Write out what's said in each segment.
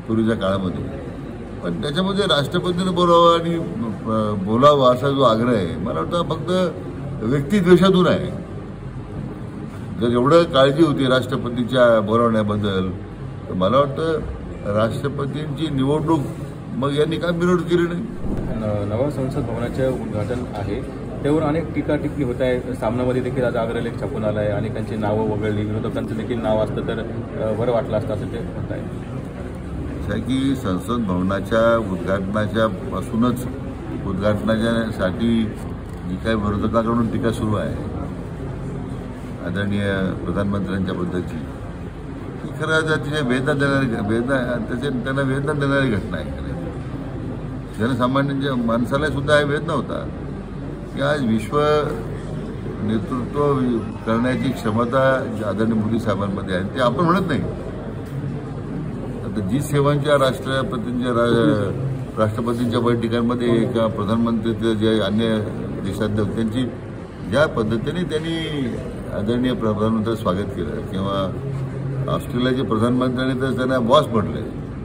पूर्वीच्या काळामध्ये. पण त्याच्यामध्ये राष्ट्रपतीने बोलावं आणि बोलावं असा जो आग्रह आहे, मला वाटतं फक्त व्यक्तिद्वेषातून आहे. जर एवढं काळजी होती राष्ट्रपतीच्या बोलावण्याबद्दल, तर मला वाटतं राष्ट्रपतींची निवडणूक मग यांनी काय विरोध केली नाही. नवं संसद भवनाचे उद्घाटन आहे, त्यावर अनेक टीका टिप्पणी होत आहे. सामनामध्ये देखील आज आग्रहलेख छापून आला आहे, अनेकांची नावं वगळली, विरोधकांचं देखील नाव असतं तर बरं वाटलं असतं असं ते म्हणत आहे. की संसद भवनाच्या उद्घाटनाच्या पासूनच उद्घाटनाच्यासाठी जी काही विरोधकांकडून टीका सुरू आहे आदरणीय प्रधानमंत्र्यांच्या बद्दलची, ती खरं त्याचे वेदना त्यांना वेदना देणारी घटना आहे. खरं जनसामान्यांच्या माणसाला सुद्धा हा वेदना होता की आज विश्व नेतृत्व करण्याची क्षमता आदरणीय मोदी साहेबांमध्ये आहे, ते आपण म्हणत नाही. जी सेवांच्या राष्ट्रपतींच्या बैठकांमध्ये किंवा प्रधानमंत्री जे अन्य देशाध्यक्ष त्यांची ज्या पद्धतीने त्यांनी आदरणीय प्रधानमंत्र्यांचं स्वागत केलं, किंवा ऑस्ट्रेलियाचे प्रधानमंत्र्यांनी तर त्यांना बॉस म्हटले.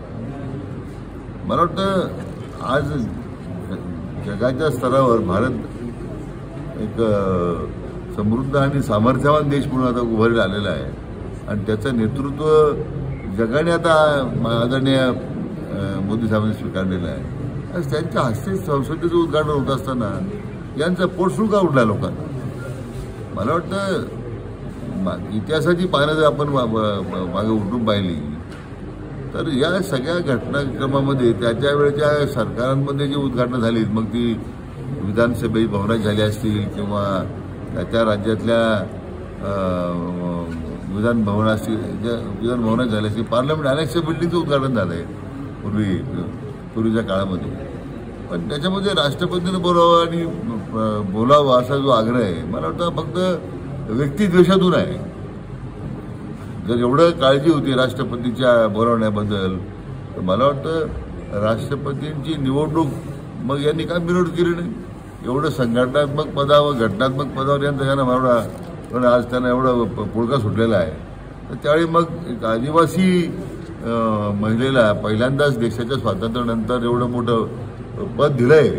मला वाटतं आज जगाच्या स्तरावर भारत एक समृद्ध आणि सामर्थ्यवान देश म्हणून आता उभारला आलेला आहे, आणि त्याचं नेतृत्व जगाने आता आदरणीय मोदी साहेबांनी स्वीकारलेलं आहे. आज त्यांच्या हस्ते संसदेचं उद्घाटन होत असताना यांचा पोटसूळ का उडला लोकांना. मला वाटतं इतिहासाची पानं जर आपण मागे उठून पाहिली तर या सगळ्या घटनाक्रमामध्ये त्याच्या वेळेच्या सरकारांमध्ये जी उद्घाटनं झाली, मग ती विधानसभे भवनात झाली असतील किंवा त्या राज्यातल्या विधान भवनात झाले असतील, पार्लमेंट अनेकशा बिल्डिंगचं उद्घाटन झालं आहे पूर्वीच्या काळामध्ये. पण त्याच्यामध्ये राष्ट्रपतीने बोलावं आणि बोलावं असा जो आग्रह आहे, मला वाटतं फक्त व्यक्तिद्वेषातून आहे. जर एवढं काळजी होती राष्ट्रपतीच्या बोलावण्याबद्दल, तर मला वाटतं राष्ट्रपतींची निवडणूक मग यांनी काय विरोध केली नाही. एवढं संघटनात्मक पदावर घटनात्मक पदावर यांना मावडा, पण आज त्यांना एवढा पुळका सुटलेला आहे. तर त्यावेळी मग एक आदिवासी महिलेला पहिल्यांदाच देशाच्या स्वातंत्र्यानंतर एवढं मोठं पद दिलं आहे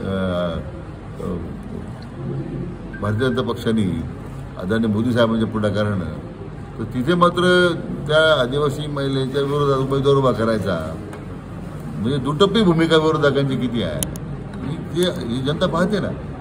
भारतीय जनता पक्षाने आदरणीय मोदी साहेबांच्या पुढाकारानं, तर तिथे मात्र त्या आदिवासी महिलेच्या विरोधात उमेदवार उभा करायचा म्हणजे दुटप्पी भूमिका विरोधकांची किती आहे ही जनता पाहते ना.